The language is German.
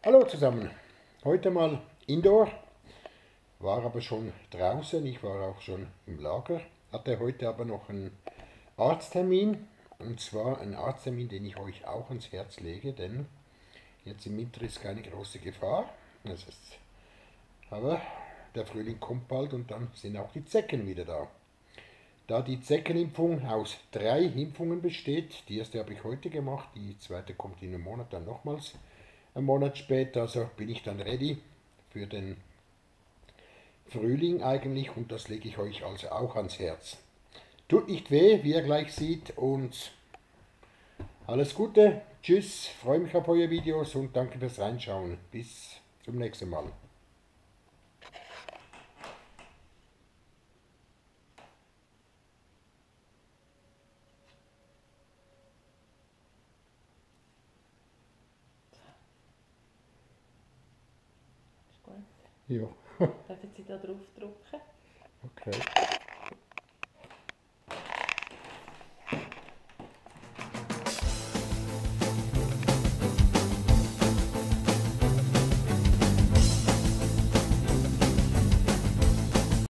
Hallo zusammen, heute mal Indoor, war aber schon draußen, ich war auch schon im Lager, hatte heute aber noch einen Arzttermin, und zwar einen Arzttermin, den ich euch auch ans Herz lege, denn jetzt im Winter ist keine große Gefahr, das ist, aber der Frühling kommt bald und dann sind auch die Zecken wieder da. Da die Zeckenimpfung aus 3 Impfungen besteht, die erste habe ich heute gemacht, die zweite kommt in einem Monat dann nochmals einen Monat später, also bin ich dann ready für den Frühling eigentlich, und das lege ich euch also auch ans Herz. Tut nicht weh, wie ihr gleich seht, und alles Gute, tschüss, freue mich auf eure Videos und danke fürs Reinschauen. Bis zum nächsten Mal. Ist gut. Ja, Dürfen Sie da drauf drücken? okay.